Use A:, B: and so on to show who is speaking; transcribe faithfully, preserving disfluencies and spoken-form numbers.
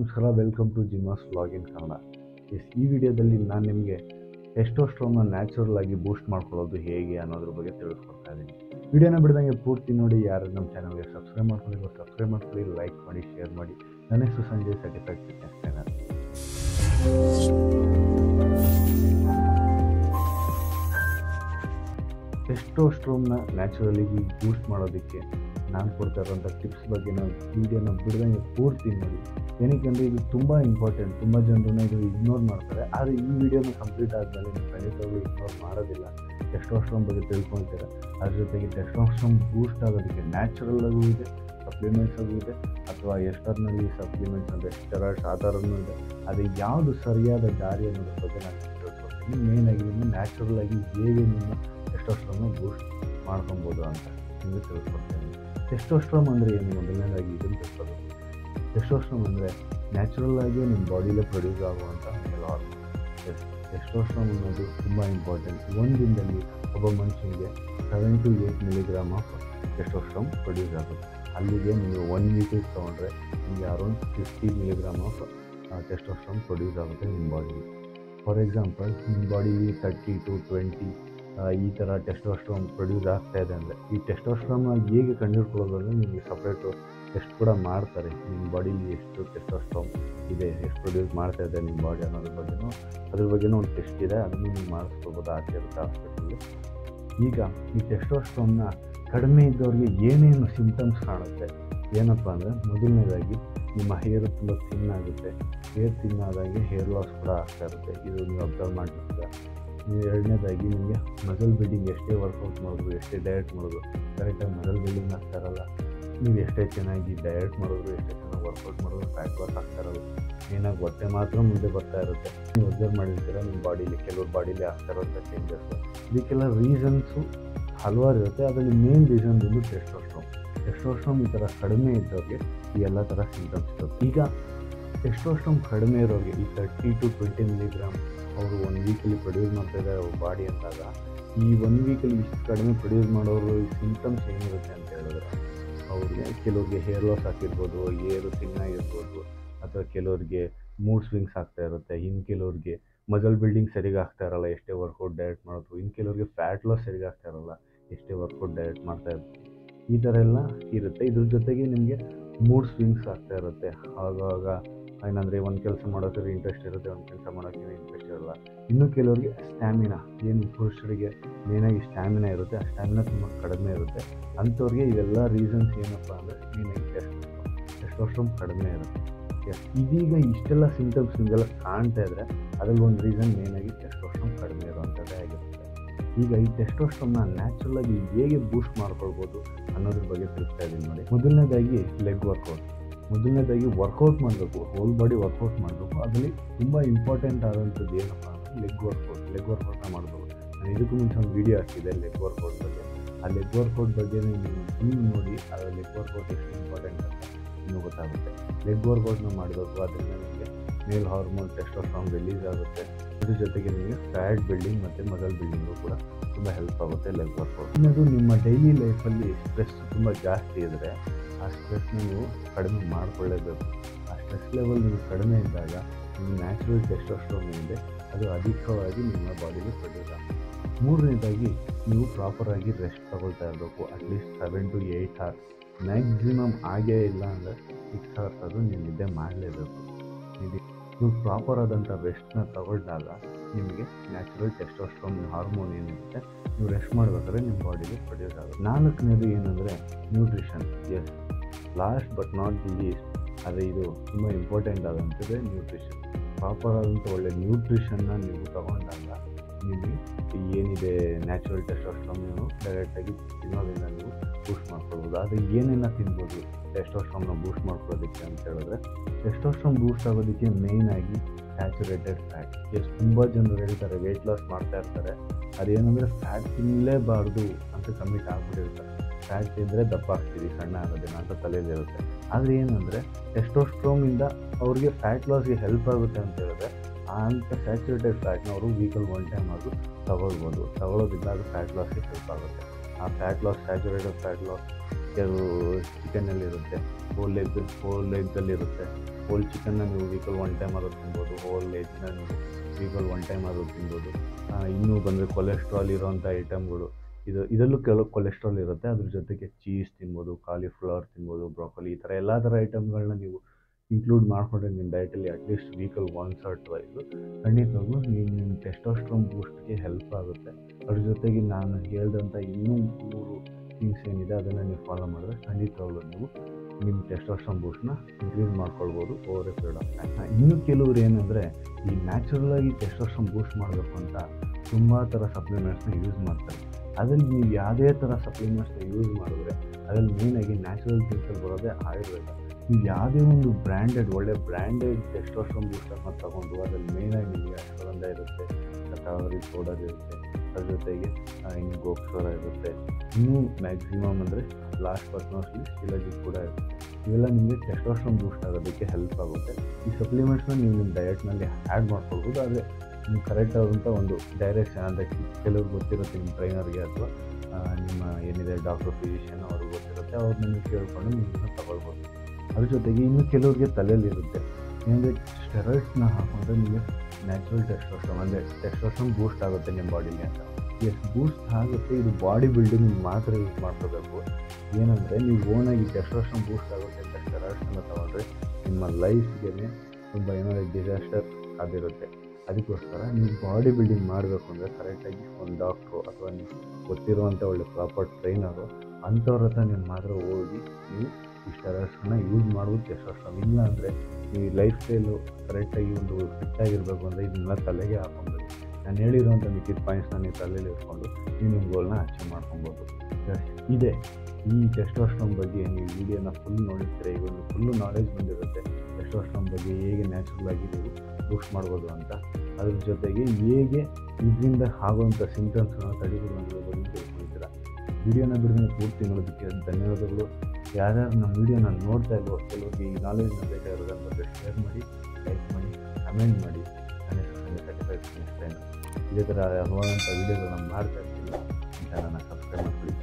A: ನಮಸ್ಕಾರ, welcome to ಜಿಮಾಸ್ vlog in Kannada. Yes ಈ ವಿಡಿಯೋದಲ್ಲಿ ನಾನು ನಿಮಗೆ ಟೆಸ್ಟೋಸ್ಟೆರೋನ್ನ ನ್ಯಾಚುರಲ್ ಆಗಿ ಬೂಸ್ಟ್ ಮಾಡ್ಕೊಳ್ಳೋದು ಹೇಗೆ ಅನ್ನೋದ್ರ ಬಗ್ಗೆ ತಿಳಿಸ್ಕೊಡ್ತಾ ಇದ್ದೀನಿ. ವಿಡಿಯೋನ ಬಿಡ್ದಂಗೆ ಪೂರ್ತಿ ನೋಡಿ. ಯಾರು ನಮ್ಮ ಚಾನಲ್ಗೆ ಸಬ್ಸ್ಕ್ರೈಬ್ ಮಾಡ್ಕೊಂಡಿರೋ ಸಬ್ಸ್ಕ್ರೈಬ್ ಮಾಡ್ಕೊಳ್ಳಿ, ಲೈಕ್ ಮಾಡಿ, ಶೇರ್ ಮಾಡಿ. ನನ್ನ ಹೆಸರು ಸಂಜಯ್, ಸರ್ಟಿಫೈಡ್ ಫಿಟ್ನೆಸ್ ಟ್ರೈನರ್. ಟೆಸ್ಟೋಸ್ಟೆರೋನ್ನ ನ್ಯಾಚುರಲಿ ಬೂಸ್ಟ್ ಮಾಡೋದಕ್ಕೆ ನಾನು ಕೊಡ್ತಾ ಇರೋಂಥ ಟಿಪ್ಸ್ ಬಗ್ಗೆ ನಾವು ವಿಡಿಯೋನ ಬಿಡ್ದಂಗೆ ಪೂರ್ತಿ ನೋಡಿ. ಏನಕ್ಕೆಂದರೆ ಇದು ತುಂಬ ಇಂಪಾರ್ಟೆಂಟ್. ತುಂಬ ಜನರನ್ನ ಇದು ಇಗ್ನೋರ್ ಮಾಡ್ತಾರೆ. ಆದರೆ ಈ ವಿಡಿಯೋನ ಕಂಪ್ಲೀಟ್ ಆದಮೇಲೆ ನೀವು ಖಂಡಿತವಾಗ್ಲೂ ಇಗ್ನೋರ್ ಮಾಡೋದಿಲ್ಲ. ಟೆಸ್ಟೋಸ್ಟೆರೋನ್ ಬಗ್ಗೆ ತಿಳ್ಕೊಳ್ತೀರ. ಅದ್ರ ಜೊತೆಗೆ ಟೆಸ್ಟೋಸ್ಟೆರೋನ್ ಬೂಸ್ಟ್ ಆಗೋದಕ್ಕೆ ನ್ಯಾಚುರಲ್ ಆಗೂ ಇದೆ, ಸಪ್ಲಿಮೆಂಟ್ಸ್ ಆಗೂ ಇದೆ, ಅಥವಾ ಎಸ್ಟರ್ನಲ್ಲಿ ಸಪ್ಲಿಮೆಂಟ್ಸ್ ಅಂದರೆ ಸ್ಟೆರಾಯ್ಡ್ಸ್ ಆ ಥರನೂ ಇದೆ. ಅದು ಯಾವುದು ಸರಿಯಾದ ದಾರಿ ಅನ್ನೋದ್ರ ಬಗ್ಗೆ ನಾನು ತಿಳ್ಕೊಳ್ತೀನಿ. ಮೇಯ್ನಾಗಿ ನಿಮ್ಮ ನ್ಯಾಚುರಲ್ ಆಗಿ ಹೇಗೆ ನಿಮ್ಮ ಟೆಸ್ಟೋಸ್ಟೆರೋನ್ನ ಬೂಸ್ಟ್ ಮಾಡ್ಕೊಬೋದು ಅಂತ ನಿಮಗೆ ತಿಳ್ಕೊಡ್ತೀನಿ. ಟೆಸ್ಟೋಸ್ಟೆರೋನ್ ಅಂದರೆ ಏನು? ಮೊದಲನೇದಾಗಿ ಇದನ್ನು ತಿಳ್ಕೊಬೇಕು. ಟೆಸ್ಟೋಸ್ಟೆರೋನ್ ಅಂದರೆ ನ್ಯಾಚುರಲ್ ಆಗಿ ನಿಮ್ಮ ಬಾಡಿಲೇ ಪ್ರೊಡ್ಯೂಸ್ ಆಗುವಂಥ ಮೇಲ್ ಹಾರ್ಮೋನ್. ಎಸ್ ಟೆಸ್ಟೋಸ್ಟೆರೋನ್ ಅನ್ನೋದು ತುಂಬ ಇಂಪಾರ್ಟೆಂಟ್. ಒಂದು ದಿನದಲ್ಲಿ ಒಬ್ಬ ಮನುಷ್ಯನಿಗೆ seven to eight milligram of testosterone produce ಆಗುತ್ತೆ. ಅಲ್ಲಿಗೆ ನೀವು ಒನ್ ವೀಕಿಗೆ ತೊಗೊಂಡ್ರೆ ನಿಮಗೆ around fifty milligram of testosterone produce ಆಗುತ್ತೆ ನಿಮ್ಮ ಬಾಡಿಲಿ. ಫಾರ್ ಎಕ್ಸಾಂಪಲ್, ನಿಮ್ಮ ಬಾಡಿಲಿ ತರ್ಟಿ ಟು ಟ್ವೆಂಟಿ ಈ ಥರ ಟೆಸ್ಟೋಸ್ಟೆರೋನ್ ಪ್ರೊಡ್ಯೂಸ್ ಆಗ್ತಾ ಇದೆ ಅಂದರೆ ಈ ಟೆಸ್ಟೋಸ್ಟೆರೋನ್ ಹೇಗೆ ಕಂಡುಹಿಡ್ಕೊಳ್ಳೋದು ಅಂದರೆ ನಿಮಗೆ ಸಪ್ರೇಟು ಟೆಸ್ಟ್ ಕೂಡ ಮಾಡ್ತಾರೆ. ನಿಮ್ಮ ಬಾಡಿಲಿ ಎಷ್ಟು ಟೆಸ್ಟೋಸ್ಟೆರೋನ್ ಇದೆ, ಎಷ್ಟು ಪ್ರೊಡ್ಯೂಸ್ ಮಾಡ್ತಾ ಇದೆ ನಿಮ್ಮ ಬಾಡಿ ಅನ್ನೋದ್ರ ಬಗ್ಗೆನೂ ಅದ್ರ ಬಗ್ಗೆನೂ ಒಂದು ಟೆಸ್ಟ್ ಇದೆ. ಅದನ್ನು ನೀವು ಮಾಡಿಸ್ಕೊಬೋದು ಆಚೆ ಇರುತ್ತೆ ಹಾಸ್ಪಿಟಲ್ಲಿ. ಈಗ ಈ ಟೆಸ್ಟೋಸ್ಟೆರೋನ್ನ ಕಡಿಮೆ ಇದ್ದವ್ರಿಗೆ ಏನೇನು ಸಿಂಪ್ಟಮ್ಸ್ ಕಾಣುತ್ತೆ ಏನಪ್ಪ ಅಂದರೆ, ಮೊದಲನೇದಾಗಿ ನಿಮ್ಮ ಹೇರು ತುಂಬ ಥಿನ್ ಆಗುತ್ತೆ. ಹೇರ್ ಥಿನ್ ಆದಾಗೆ ಹೇರ್ ಲಾಸ್ ಕೂಡ ಆಗ್ತಾ ಇರುತ್ತೆ. ಇದು ನೀವು ಅಬ್ಸರ್ವ್ ಮಾಡಿರ್ತೀರ. ಎರಡನೇದಾಗಿ ನಿಮಗೆ ಮಸಲ್ ಬಿಲ್ಡಿಂಗ್ ಎಷ್ಟೇ ವರ್ಕೌಟ್ ಮಾಡಿದ್ರು, ಎಷ್ಟೇ ಡಯಟ್ ಮಾಡಿದ್ರು ಕರೆಕ್ಟಾಗಿ ಮಸಲ್ ಬಿಲ್ಡಿಂಗ್ ಆಗ್ತಾ ಇರಲ್ಲ. ನೀವು ಎಷ್ಟೇ ಚೆನ್ನಾಗಿ ಡಯಟ್ ಮಾಡಿದ್ರು, ಎಷ್ಟೇ ಚೆನ್ನಾಗಿ ವರ್ಕೌಟ್ ಮಾಡಿದ್ರು ಫ್ಯಾಟ್ ಲಾಸ್ ಆಗ್ತಾ ಇರೋದು. ಏನಾಗಿ ಹೊಟ್ಟೆ ಮಾತ್ರ ಮುಂದೆ ಬರ್ತಾ ಇರುತ್ತೆ. ನೀವು ಅಬ್ಸರ್ವ್ ಮಾಡಿರ್ತೀರ ನಿಮ್ಮ ಬಾಡೀಲಿ ಕೆಲವ್ರ ಬಾಡೀಲಿ ಆಗ್ತಾ ಇರೋಂಥ ಚೇಂಜಸ್ಸು. ಇದಕ್ಕೆಲ್ಲ ರೀಸನ್ಸು ಹಲವಾರು ಇರುತ್ತೆ. ಅದರಲ್ಲಿ ಮೇನ್ ರೀಸನ್ ಬಂದು ಟೆಸ್ಟೋಸ್ಟೆರೋನ್. ಟೆಸ್ಟೋಸ್ಟೆರೋನ್ ಈ ಥರ ಕಡಿಮೆ ಇದ್ದವ್ರಿಗೆ ಈ ಎಲ್ಲ ಥರ ಸಿಂಪ್ಟಮ್ಸ್ ಇರುತ್ತೆ. ಈಗ ಟೆಸ್ಟೋಸ್ಟೆರೋನ್ ಕಡಿಮೆ ಇರೋರಿಗೆ ಈ ತರ್ಟಿ ಟು ಟ್ವೆಂಟಿ ಮಿಲಿಗ್ರಾಮ್ ಅವರು ಒನ್ ವೀಕಲ್ಲಿ ಪ್ರೊಡ್ಯೂಸ್ ಮಾಡ್ತಾ ಇದ್ದಾರೆ ಅವ್ರ ಬಾಡಿ ಅಂದಾಗ, ಈ ಒನ್ ವೀಕಲ್ಲಿ ಇಷ್ಟು ಕಡಿಮೆ ಪ್ರೊಡ್ಯೂಸ್ ಮಾಡೋರು ಈ ಸಿಂಪ್ಟಮ್ಸ್ ಏನಿರುತ್ತೆ ಅಂತ ಹೇಳಿದ್ರೆ, ಅವ್ರಿಗೆ ಕೆಲವ್ರಿಗೆ ಹೇರ್ ಲಾಸ್ ಆಗಿರ್ಬೋದು, ಏರು ತಿನ್ನಾಗಿರ್ಬೋದು, ಅಥವಾ ಕೆಲವ್ರಿಗೆ ಮೂಡ್ ಸ್ವಿಂಗ್ಸ್ ಆಗ್ತಾ ಇರುತ್ತೆ. ಇನ್ನು ಕೆಲವ್ರಿಗೆ ಮಸಲ್ ಬಿಲ್ಡಿಂಗ್ ಸರಿಯಾಗಿ ಆಗ್ತಾ ಇರಲ್ಲ ಎಷ್ಟೇ ವರ್ಕೌಟ್ ಡಯಟ್ ಮಾಡೋದು. ಇನ್ನು ಕೆಲವ್ರಿಗೆ ಫ್ಯಾಟ್ ಲಾಸ್ ಸರಿಯಾಗಿ ಆಗ್ತಾ ಇರಲ್ಲ ಎಷ್ಟೇ ವರ್ಕೌಟ್ ಡಯಟ್ ಮಾಡ್ತಾ ಇರ್ಬೋದು. ಈ ಥರ ಎಲ್ಲ ಇರುತ್ತೆ. ಇದ್ರ ಜೊತೆಗೆ ನಿಮಗೆ ಮೂಡ್ ಸ್ವಿಂಗ್ಸ್ ಆಗ್ತಾ ಇರುತ್ತೆ. ಆವಾಗ ಏನಂದರೆ ಒಂದು ಕೆಲಸ ಮಾಡೋಕ್ಕೆ ಇಂಟ್ರೆಸ್ಟ್ ಇರುತ್ತೆ, ಒಂದು ಕೆಲಸ ಮಾಡೋಕ್ಕೆ ಇಂಟ್ರೆಸ್ಟ್ ಇರಲ್ಲ. ಇನ್ನು ಕೆಲವರಿಗೆ ಸ್ಟ್ಯಾಮಿನಾ, ಏನು ಪುರುಷರಿಗೆ ಮೇನಾಗಿ ಸ್ಟ್ಯಾಮಿನಾ ಇರುತ್ತೆ, ಆ ಸ್ಟ್ಯಾಮಿನಾ ತುಂಬ ಕಡಿಮೆ ಇರುತ್ತೆ. ಅಂಥವ್ರಿಗೆ ಇವೆಲ್ಲ ರೀಸನ್ಸ್ ಏನಪ್ಪ ಅಂದರೆ ಮೇನಾಗಿ ಟೆಸ್ಟೋಸ್ಟೆರೋನ್ ಟೆಸ್ಟೋಸ್ಟೆರೋನ್ ಕಡಿಮೆ ಇರುತ್ತೆ. ಎಸ್ ಇದೀಗ ಇಷ್ಟೆಲ್ಲ ಸಿಂಪ್ಟಮ್ಸ್ ನಿಮಗೆಲ್ಲ ಕಾಣ್ತಾ ಇದ್ದರೆ ಅದರಲ್ಲಿ ಒಂದು ರೀಸನ್ ಮೇನಾಗಿ ಟೆಸ್ಟೋಸ್ಟೆರೋನ್ ಕಡಿಮೆ ಇರೋವಂಥದ್ದೇ ಆಗಿರುತ್ತೆ. ಈಗ ಈ ಟೆಸ್ಟೋಸ್ಟೆರೋನ್ನ ನ್ಯಾಚುರಲ್ ಆಗಿ ಹೇಗೆ ಬೂಸ್ಟ್ ಮಾಡ್ಕೊಳ್ಬೋದು ಅನ್ನೋದ್ರ ಬಗ್ಗೆ ತಿಳಿಸ್ತಾ ಇದ್ದೀನಿ ನೋಡಿ. ಮೊದಲನೇದಾಗಿ ಲೆಗ್ ವರ್ಕೌಟ್. ಮೊದಲನೇದಾಗಿ ವರ್ಕೌಟ್ ಮಾಡಬೇಕು, ಹೋಲ್ ಬಾಡಿ ವರ್ಕೌಟ್ ಮಾಡಬೇಕು. ಅದರಲ್ಲಿ ತುಂಬ ಇಂಪಾರ್ಟೆಂಟ್ ಆದಂಥದ್ದು ಏನಪ್ಪ ಅಂದರೆ ಲೆಗ್ ವರ್ಕೌಟ್. ಲೆಗ್ ವರ್ಕೌಟ್ನ ಮಾಡ್ಬೋದು. ನಾನು ಇದಕ್ಕೂ ಮುಂಚೆ ಒಂದು ವೀಡಿಯೋ ಹಾಕಿದೆ ಲೆಗ್ ವರ್ಕೌಟ್ ಬಗ್ಗೆ. ಆ ಲೆಗ್ ವರ್ಕೌಟ್ ಬಗ್ಗೆ ನೀವು ಫುಲ್ ನೋಡಿ, ಆ ಲೆಗ್ ವರ್ಕೌಟ್ ಎಷ್ಟು ಇಂಪಾರ್ಟೆಂಟ್ ಅಂತ ಇನ್ನೂ ಗೊತ್ತಾಗುತ್ತೆ. ಲೆಗ್ ವರ್ಕೌಟ್ನ ಮಾಡಬೇಕು. ಅದರಿಂದ ನಿಮಗೆ ಮೇಲ್ ಹಾರ್ಮೋನ್ ಟೆಸ್ಟೋಸ್ಟೆರೋನ್ ರಿಲೀಸ್ ಆಗುತ್ತೆ. ಇದ್ರ ಜೊತೆಗೆ ನಿಮಗೆ ಫ್ಯಾಟ್ ಬಿಲ್ಡಿಂಗ್ ಮತ್ತು ಮಸಲ್ ಬಿಲ್ಡಿಂಗು ಕೂಡ ತುಂಬ ಹೆಲ್ಪ್ ಆಗುತ್ತೆ ಲೆಗ್ ವರ್ಕೌಟ್. ಇನ್ನೊಂದು, ನಿಮ್ಮ ಡೈಲಿ ಲೈಫಲ್ಲಿ ಸ್ಟ್ರೆಸ್ ತುಂಬ ಜಾಸ್ತಿ ಇದ್ದರೆ ಆ ಸ್ಟ್ರೆಸ್ನ ನೀವು ಕಡಿಮೆ ಮಾಡಿಕೊಳ್ಳೇಬೇಕು. ಆ ಸ್ಟ್ರೆಸ್ ಲೆವೆಲ್ ನೀವು ಕಡಿಮೆ ಇದ್ದಾಗ ನಿಮ್ಮ ನ್ಯಾಚುರಲ್ ಟೆಸ್ಟೋಸ್ಟೆರೋನ್ ಏನಿದೆ ಅದು ಅಧಿಕವಾಗಿ ನಿಮ್ಮ ಬಾಡಿಗೆ ಪ್ರೊಡ್ಯೂಸ್ ಆಗುತ್ತೆ. ಮೂರನೇದಾಗಿ ನೀವು ಪ್ರಾಪರಾಗಿ ರೆಸ್ಟ್ ತಗೊಳ್ತಾ ಇರಬೇಕು. At least seven to eight hours maximum ಆಗೇ ಇಲ್ಲ ಅಂದರೆ ಸಿಕ್ಸ್ ಅವರ್ಸ್ ಅದು ನೀವು ನಿದ್ದೆ ಮಾಡಲೇಬೇಕು. ಇದು ನೀವು ಪ್ರಾಪರ್ ಆದಂಥ ರೆಸ್ಟ್ನ ತಗೊಂಡಾಗ ನಿಮಗೆ ನ್ಯಾಚುರಲ್ ಟೆಸ್ಟೋಸ್ಟೆರೋನ್ ಹಾರ್ಮೋನ್ ಏನಿರುತ್ತೆ ನೀವು ರೆಸ್ಟ್ ಮಾಡಬೇಕಾದ್ರೆ ನಿಮ್ಮ ಬಾಡಿಗೆ ಪ್ರೊಡ್ಯೂಸ್ ಆಗುತ್ತೆ. ನಾಲ್ಕನೇದು ಏನಂದರೆ nutrition. Yes last but not the least, ಆದರೆ ಇದು ತುಂಬ ಇಂಪಾರ್ಟೆಂಟ್ ಆದಂಥದ್ದೇ ನ್ಯೂಟ್ರಿಷನ್. ಪ್ರಾಪರ್ ಆದಂಥ ಒಳ್ಳೆ ನ್ಯೂಟ್ರಿಷನ್ನ ನೀವು ತಗೊಂಡಾಗ ನಿಮಗೆ ಏನಿದೆ ನ್ಯಾಚುರಲ್ ಟೆಸ್ಟೋಸ್ಟೆರೋನ್ ನೀವು ಡೈರೆಕ್ಟಾಗಿ ತಿನ್ನೋದ್ರಿಂದ ನೀವು ಬೂಸ್ಟ್ ಮಾಡ್ಕೊಳ್ಬೋದು. ಆದರೆ ಏನೆಲ್ಲ ತಿನ್ಬೋದು ಟೆಸ್ಟೋಸ್ಟೆರೋನ್ನ ಬೂಸ್ಟ್ ಮಾಡ್ಕೊಳ್ಳೋದಕ್ಕೆ ಅಂತ ಹೇಳಿದ್ರೆ, ಟೆಸ್ಟೋಸ್ಟೆರೋನ್ ಬೂಸ್ಟ್ ಆಗೋದಕ್ಕೆ ಮೇಯ್ನಾಗಿ ಸ್ಯಾಚುರೇಟೆಡ್ ಫ್ಯಾಟ್. ಎಷ್ಟು ತುಂಬ ಜನರು ಹೇಳ್ತಾರೆ ವೆಯ್ಟ್ ಲಾಸ್ ಮಾಡ್ತಾ ಇರ್ತಾರೆ, ಅದೇನೆಂದರೆ ಫ್ಯಾಟ್ ತಿನ್ನಲೇಬಾರ್ದು ಅಂತ ಕಮಿಟ್ ಆಗ್ಬಿಟ್ಟಿರ್ತಾರೆ. ಫ್ಯಾಟ್ ತಿಂದರೆ ದಪ್ಪ ಆಗ್ತೀವಿ, ಸಣ್ಣ ಆಗೋದೇನೋ ಅಂತ ತಲೆಯಲ್ಲಿರುತ್ತೆ. ಆದರೆ ಏನಂದರೆ ಟೆಸ್ಟೋಸ್ಟೆರೋನಿಂದ ಅವ್ರಿಗೆ ಫ್ಯಾಟ್ ಲಾಸ್ಗೆ ಹೆಲ್ಪ್ ಆಗುತ್ತೆ ಅಂತ ಹೇಳಿದ್ರೆ ಅಂಥ ಸ್ಯಾಚುರೇಟೆಡ್ ಫ್ಯಾಟ್ನ ಅವರು ವೀಕಲ್ಲಿ ಒನ್ ಟೈಮ್ ಆದರೂ ತಗೊಳ್ಬೋದು. ತಗೊಳ್ಳೋದ್ರಿಂದ ಅದು ಫ್ಯಾಟ್ ಲಾಸ್ಗೆ ಹೆಲ್ಪ್ ಆಗುತ್ತೆ. ಆ fat loss saturated fat loss ಕೆಲವು ಚಿಕನ್ನಲ್ಲಿರುತ್ತೆ, ಹೋಲ್ ಎಗ್ ಹೋಲ್ ಎಗ್ಗಲ್ಲಿರುತ್ತೆ. ಹೋಲ್ ಚಿಕನ್ನ ನೀವು ವೀಕಲ್ಲಿ ಒನ್ ಟೈಮ್ ಆದರೂ ತಿನ್ಬೋದು, ಹೋಲ್ ಎಗ್ನ ನೀವು ವೀಕಲ್ಲಿ ಒನ್ ಟೈಮ್ ಆದರೂ ತಿನ್ಬೋದು. ಇನ್ನೂ ಬಂದರೆ ಕೊಲೆಸ್ಟ್ರಾಲ್ ಇರೋವಂಥ ಐಟಮ್ಗಳು, ಇದು ಇದರಲ್ಲೂ ಕೆಲವು ಕೊಲೆಸ್ಟ್ರಾಲ್ ಇರುತ್ತೆ. ಅದ್ರ ಜೊತೆಗೆ ಚೀಸ್ ತಿನ್ಬೋದು, ಕಾಲಿಫ್ಲವರ್ ತಿನ್ಬೋದು, ಬ್ರೋಕೊಲಿ, ಈ ಥರ ಎಲ್ಲ ಥರ ಐಟಮ್ಗಳನ್ನ ನೀವು ಇನ್ಕ್ಲೂಡ್ ಮಾಡಿಕೊಂಡ್ರೆ ನಿಮ್ಮ ಡಯಟಲ್ಲಿ ಅಟ್ಲೀಸ್ಟ್ ವೀಕಲ್ಲಿ ಒನ್ಸ್ ಆರ್ ಟ್ವೈಸು ಖಂಡಿತವಾಗ್ಲೂ ನೀವು ನಿಮ್ಮ ಟೆಸ್ಟೋಸ್ಟೆರೋನ್ ಬೂಸ್ಟ್ಗೆ ಹೆಲ್ಪ್ ಆಗುತ್ತೆ. ಅದ್ರ ಜೊತೆಗೆ ನಾನು ಹೇಳಿದಂಥ ಇನ್ನೂ ಮೂರು ಥಿಂಗ್ಸ್ ಏನಿದೆ ಅದನ್ನು ನೀವು ಫಾಲೋ ಮಾಡಿದ್ರೆ ಖಂಡಿತವಾಗ್ಲೂ ನೀವು ನಿಮ್ಮ ಟೆಸ್ಟೋಸ್ಟೆರೋನ್ ಬೂಸ್ಟ್ನ ಇನ್ಕ್ರೀಸ್ ಮಾಡ್ಕೊಳ್ಬೋದು over a period of time. ಇನ್ನು ಕೆಲವರು ಏನಂದರೆ ಈ ನ್ಯಾಚುರಲಾಗಿ ಟೆಸ್ಟೋಸ್ಟೆರೋನ್ ಬೂಸ್ಟ್ ಮಾಡಬೇಕು ಅಂತ ತುಂಬ ಥರ ಸಪ್ಲಿಮೆಂಟ್ಸ್ನ ಯೂಸ್ ಮಾಡ್ತಾರೆ. ಅದರಲ್ಲಿ ನೀವು ಯಾವುದೇ ಥರ ಸಪ್ಲಿಮೆಂಟ್ಸ್ನ ಯೂಸ್ ಮಾಡಿದ್ರೆ ಅದರಲ್ಲಿ ಮೇಯ್ನಾಗಿ ನ್ಯಾಚುರಲ್ ಥಿಂಗ್ಸಲ್ಲಿ ಬರೋದೇ ಆಯುರ್ವೇದ. ನೀವು ಯಾವುದೇ ಒಂದು ಬ್ರ್ಯಾಂಡೆಡ್ ಒಳ್ಳೆ ಬ್ರ್ಯಾಂಡೆಡ್ ಟೆಸ್ಟೋಸ್ಟೆರೋನ್ ಬೂಸ್ಟರ್ನ ತೊಗೊಂಡು ಅದರಲ್ಲಿ ಮೇಯ್ನಾಗಿ ನಿಮಗೆ ಅಶ್ವಗಂಧ ಇರುತ್ತೆ, ಶತಾವರಿ ಪೌಡರ್ ಇರುತ್ತೆ, ಅದ್ರ ಜೊತೆಗೆ ಇನ್ನು ಗೋಪ್ಸೋರ ಇರುತ್ತೆ, ಇನ್ನೂ ಮ್ಯಾಕ್ಸಿಮಮ್ ಅಂದರೆ ಲಾಸ್ಟ್ ಬಟ್ ಮೋಸ್ಟ್ಲಿ ಶಿಲಾಜಿತ್ ಕೂಡ ಇರುತ್ತೆ. ಇವೆಲ್ಲ ನಿಮಗೆ ಟೆಸ್ಟೋಸ್ಟೆರೋನ್ ಬೂಸ್ಟ್ ಆಗೋದಕ್ಕೆ ಹೆಲ್ಪ್ ಆಗುತ್ತೆ. ಈ ಸಪ್ಲಿಮೆಂಟ್ಸ್ನ ನೀವು ನಿಮ್ಮ ಡಯಟ್ನಲ್ಲಿ ಆ್ಯಡ್ ಮಾಡ್ಕೊಳ್ಬೋದು. ಆದರೆ ನೀವು ಕರೆಕ್ಟ್ ಆದಂಥ ಒಂದು ಡೈರೆಕ್ಷನ್ ಅಂದರೆ ಕೆಲವ್ರಿಗೆ ಗೊತ್ತಿರುತ್ತೆ, ನಿಮ್ಮ ಟ್ರೈನರ್ಗೆ ಅಥವಾ ನಿಮ್ಮ ಏನಿದೆ ಡಾಕ್ಟರ್ ಫಿಸಿಷಿಯನ್ ಅವ್ರಿಗೆ ಗೊತ್ತಿರುತ್ತೆ, ಅವ್ರನ್ನ ನೀವು ಕೇಳಿಕೊಂಡು ನೀವು ಇದನ್ನು ತಗೊಳ್ಬೋದು. ಅದ್ರ ಜೊತೆಗೆ ಇನ್ನು ಕೆಲವ್ರಿಗೆ ತಲೆಯಲ್ಲಿರುತ್ತೆ ಏನಂದರೆ ಸ್ಟೆರಾಯ್ಡ್ಸ್ನ ಹಾಕೊಂಡ್ರೆ ನಿಮಗೆ ನ್ಯಾಚುರಲ್ ಟೆಸ್ಟೋಸ್ಟೆರೋನ್ ಅಂದರೆ ಟೆಸ್ಟೋಸ್ಟೆರೋನ್ ಬೂಸ್ಟ್ ಆಗುತ್ತೆ ನಿಮ್ಮ ಬಾಡಿಲಿ ಅಂತ. ಎಸ್, ಬೂಸ್ಟ್ ಆಗುತ್ತೆ, ಇದು ಬಾಡಿ ಬಿಲ್ಡಿಂಗ್ ಮಾತ್ರ ಯೂಸ್ ಮಾಡ್ಕೋಬೇಕು. ಏನಂದರೆ ನೀವು ಓನಾಗಿ ಟೆಸ್ಟೋಸ್ಟೆರೋನ್ ಬೂಸ್ಟ್ ಆಗುತ್ತೆ ಅಂತ ಸ್ಟೆರಾಯ್ಡ್ಸ್ನೆಲ್ಲ ತೊಗೊಂಡ್ರೆ ನಿಮ್ಮ ಲೈಫ್ಗೆ ತುಂಬ ಏನಾದರೂ ಡಿಸಾಸ್ಟರ್ ಆಗಿರುತ್ತೆ. ಅದಕ್ಕೋಸ್ಕರ ನೀವು ಬಾಡಿ ಬಿಲ್ಡಿಂಗ್ ಮಾಡಬೇಕು ಅಂದರೆ ಕರೆಕ್ಟಾಗಿ ಒಂದು ಡಾಕ್ಟ್ರು ಅಥವಾ ನೀವು ಗೊತ್ತಿರುವಂಥ ಒಳ್ಳೆ ಪ್ರಾಪರ್ ಟ್ರೈನರು ಅಂಥವ್ರ ಹತ್ರ ನೀವು ಮಾತ್ರ ಹೋಗಿ ನೀವು ಈ ಸ್ಟೆರಾಯ್ಡ್ಸ್ನ ಯೂಸ್ ಮಾಡ್ಬೋದು ಟೆಸ್ಟೋಸ್ಟೆರೋನ್. ಇಲ್ಲ ಅಂದರೆ ನೀವು ಲೈಫ್ ಸ್ಟೈಲು ಕರೆಕ್ಟಾಗಿ ಒಂದು ಫಿಟ್ಟಾಗಿರಬೇಕು ಅಂದರೆ ಇದನ್ನೆಲ್ಲ ತಲೆಗೆ ಹಾಕ್ಕೊಬೇಕು. ನಾನು ಹೇಳಿರುವಂಥ ಮಿಕ್ಕಿದ ಪಾಯಿಂಟ್ಸ್ನ ನೀವು ತಲೆಯಲ್ಲಿ ಇಟ್ಕೊಂಡು ನೀವು ನಿಮ್ಮ ಗೋಲ್ನ ಅಚೀವ್ ಮಾಡ್ಕೊಬೋದು. ಇದೆ ಈ ಟೆಸ್ಟೋಸ್ಟೆರೋನ್ ಬಗ್ಗೆ ನೀವು ವಿಡಿಯೋನ ಫುಲ್ ನೋಡಿರ್ತೀರ, ಈಗ ಒಂದು ಫುಲ್ಲು ನಾಲೆಜ್ ಬಂದಿರುತ್ತೆ ಟೆಸ್ಟೋಸ್ಟೆರೋನ್ ಬಗ್ಗೆ ಹೇಗೆ ನ್ಯಾಚುರಲ್ ಆಗಿ ನೀವು ಬೂಸ್ಟ್ ಮಾಡ್ಬೋದು ಅಂತ. ಅದ್ರ ಜೊತೆಗೆ ಹೇಗೆ ಇದರಿಂದ ಆಗುವಂಥ ಸಿಂಪ್ಟಮ್ಸ್ಗಳನ್ನ ತಡಿಬೋದು ಅನ್ನೋದ್ರ ಬಗ್ಗೆ ತಿಳ್ಕೊಳ್ತೀರ. ವಿಡಿಯೋನ ಬಿಡೋದನ್ನ ಪೂರ್ತಿ ನೋಡೋದಕ್ಕೆ ಧನ್ಯವಾದಗಳು. ಯಾರ್ಯಾರು ನಮ್ಮ ವಿಡಿಯೋನ ನೋಡ್ತಾ ಇಲ್ವೋ ಕೆಲವರಿಗೆ ಈ ನಾಲೆಜ್ನ ಬೇಕಾಗಿರೋದ್ರ ಬಗ್ಗೆ ಶೇರ್ ಮಾಡಿ, ಲೈಕ್ ಮಾಡಿ, ಕಮೆಂಟ್ ಮಾಡಿ. ನನ್ನ ಹೆಸರು ಸರ್ಟಿಫೈಡ್ ನೆಕ್ಸ್ಟ್ ಟೈಮ್ ಇದೇ ಥರ ಹಲವಾರಂಥ ವೀಡಿಯೋಗಳನ್ನ ಮಾಡ್ತಾ ಇರ್ತೀನಿ. ಚಾನಲ್ನ ಸಬ್ಸ್ಕ್ರೈಬ್ ಮಾಡ್ಕೊಳ್ಳಿ.